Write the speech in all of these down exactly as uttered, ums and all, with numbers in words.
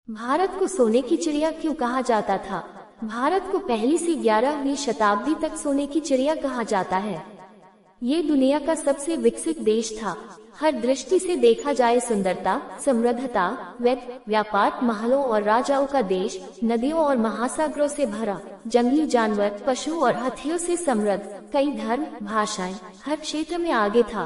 भारत को सोने की चिड़िया क्यों कहा जाता था? भारत को पहली से ग्यारहवीं शताब्दी तक सोने की चिड़िया कहा जाता है। ये दुनिया का सबसे विकसित देश था। हर दृष्टि से देखा जाए सुंदरता, समृद्धता, वैध व्यापार, महलों और राजाओं का देश, नदियों और महासागरों से भरा, जंगली जानवर, पशु और हाथियों से समृद्ध, कई धर्म, भाषाएं, हर क्षेत्र में आगे था।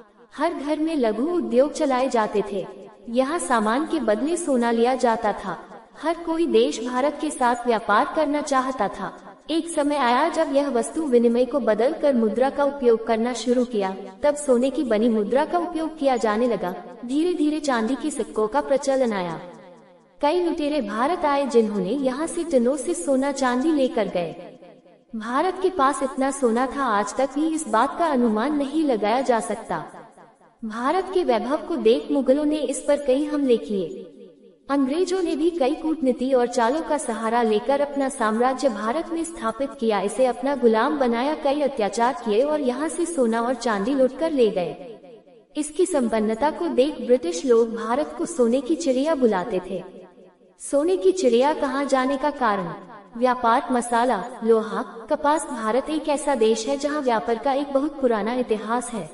हर घर में लघु उद्योग चलाए जाते थे। यहाँ सामान के बदले सोना लिया जाता था। हर कोई देश भारत के साथ व्यापार करना चाहता था। एक समय आया जब यह वस्तु विनिमय को बदल कर मुद्रा का उपयोग करना शुरू किया। तब सोने की बनी मुद्रा का उपयोग किया जाने लगा। धीरे धीरे चांदी के सिक्कों का प्रचलन आया। कई लुटेरे भारत आए जिन्होंने यहाँ से टनों से सोना चांदी लेकर गए। भारत के पास इतना सोना था, आज तक भी इस बात का अनुमान नहीं लगाया जा सकता। भारत के वैभव को देख मुगलों ने इस पर कई हमले किए। अंग्रेजों ने भी कई कूटनीति और चालों का सहारा लेकर अपना साम्राज्य भारत में स्थापित किया, इसे अपना गुलाम बनाया, कई अत्याचार किए और यहाँ से सोना और चांदी लूटकर ले गए। इसकी संपन्नता को देख ब्रिटिश लोग भारत को सोने की चिड़िया बुलाते थे। सोने की चिड़िया कहा जाने का कारण व्यापार, मसाला, लोहा, कपास। भारत एक ऐसा देश है जहाँ व्यापार का एक बहुत पुराना इतिहास है।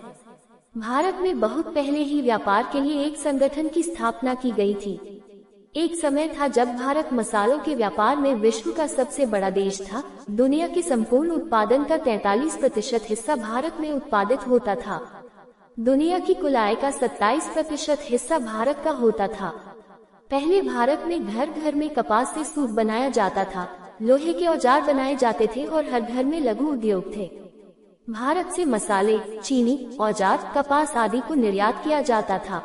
भारत में बहुत पहले ही व्यापार के लिए एक संगठन की स्थापना की गई थी। एक समय था जब भारत मसालों के व्यापार में विश्व का सबसे बड़ा देश था। दुनिया के संपूर्ण उत्पादन का तैंतालीस प्रतिशत हिस्सा भारत में उत्पादित होता था। दुनिया की कुल आय का सत्ताईस प्रतिशत हिस्सा भारत का होता था। पहले भारत में घर घर में कपास से सूत बनाया जाता था, लोहे के औजार बनाए जाते थे और हर घर में लघु उद्योग थे। भारत से मसाले, चीनी, औजार, कपास आदि को निर्यात किया जाता था।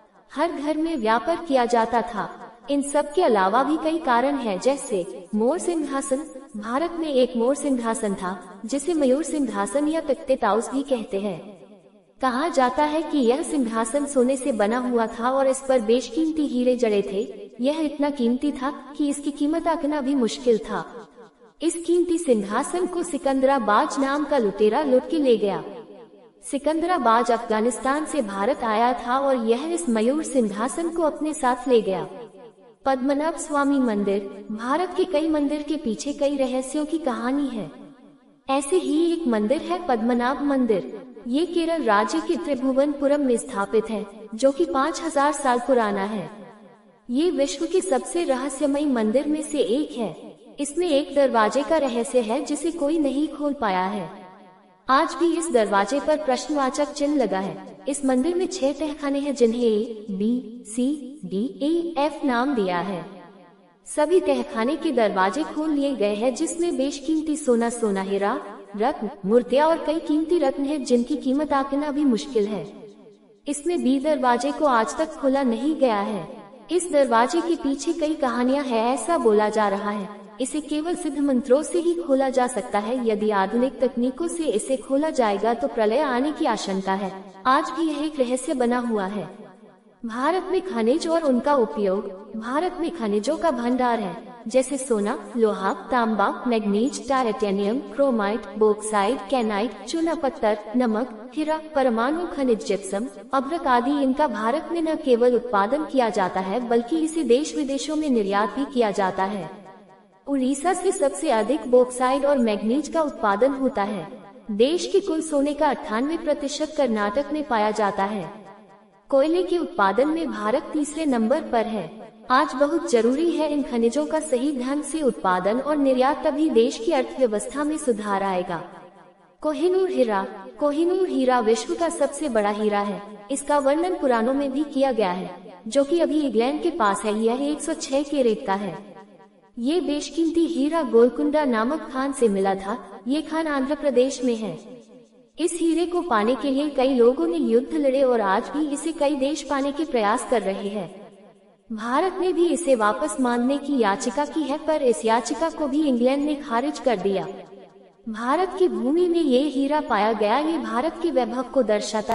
हर घर में व्यापार किया जाता था। इन सब के अलावा भी कई कारण हैं, जैसे मोर सिंहासन। भारत में एक मोर सिंहासन था जिसे मयूर सिंहासन या तख्ते ताउस भी कहते हैं। कहा जाता है कि यह सिंहासन सोने से बना हुआ था और इस पर बेशकीमती हीरे जड़े थे। यह इतना कीमती था कि इसकी कीमत आंकना भी मुश्किल था। इस कीमती सिंहासन को सिकंदराबाज नाम का लुटेरा लूट के ले गया। सिकंदराबाज अफगानिस्तान से भारत आया था और यह इस मयूर सिंहासन को अपने साथ ले गया। पद्मनाभ स्वामी मंदिर। भारत के कई मंदिर के पीछे कई रहस्यों की कहानी है। ऐसे ही एक मंदिर है पद्मनाभ मंदिर। ये केरल राज्य के त्रिभुवनपुरम में स्थापित है, जो कि पाँच हजार साल पुराना है। ये विश्व के सबसे रहस्यमयी मंदिर में से एक है। इसमें एक दरवाजे का रहस्य है जिसे कोई नहीं खोल पाया है। आज भी इस दरवाजे पर प्रश्नवाचक चिन्ह लगा है। इस मंदिर में छह तहखाने हैं जिन्हें A, B, C, D, A, F नाम दिया है। सभी तहखाने के दरवाजे खोल लिए गए हैं, जिसमें बेशकीमती सोना, सोना, हीरा, रत्न, मूर्तियां और कई कीमती रत्न हैं जिनकी कीमत आंकना भी मुश्किल है। इसमें बी दरवाजे को आज तक खोला नहीं गया है। इस दरवाजे के पीछे कई कहानियां हैं, ऐसा बोला जा रहा है। इसे केवल सिद्ध मंत्रों से ही खोला जा सकता है। यदि आधुनिक तकनीकों से इसे खोला जाएगा तो प्रलय आने की आशंका है। आज भी यह एक रहस्य बना हुआ है। भारत में खनिज और उनका उपयोग। भारत में खनिजों का भंडार है, जैसे सोना, लोहा, तांबा, manganese, titanium, chromite, bauxite, kyanite, चूना पत्थर, नमक, हीरा, परमाणु खनिज, जिप्सम, अभ्रक आदि। इनका भारत में न केवल उत्पादन किया जाता है बल्कि इसे देश विदेशों में निर्यात भी किया जाता है। उड़ीसा से सबसे अधिक बॉक्साइट और मैग्नीज का उत्पादन होता है। देश के कुल सोने का अट्ठानवे प्रतिशत कर्नाटक में पाया जाता है। कोयले के उत्पादन में भारत तीसरे नंबर पर है। आज बहुत जरूरी है इन खनिजों का सही ढंग से उत्पादन और निर्यात, तभी देश की अर्थव्यवस्था में सुधार आएगा। कोहिनूर हीरा। कोहिनूर हीरा विश्व का सबसे बड़ा हीरा है। इसका वर्णन पुराणों में भी किया गया है, जो कि अभी इंग्लैंड के पास है। यह एक सौ छह कैरेट का है। ये बेशकीमती हीरा गोलकुंडा नामक खान से मिला था। ये खान आंध्र प्रदेश में है। इस हीरे को पाने के लिए कई लोगों ने युद्ध लड़े और आज भी इसे कई देश पाने के प्रयास कर रहे हैं। भारत ने भी इसे वापस मांगने की याचिका की है, पर इस याचिका को भी इंग्लैंड ने खारिज कर दिया। भारत की भूमि में ये हीरा पाया गया। ये भारत के वैभव को दर्शाता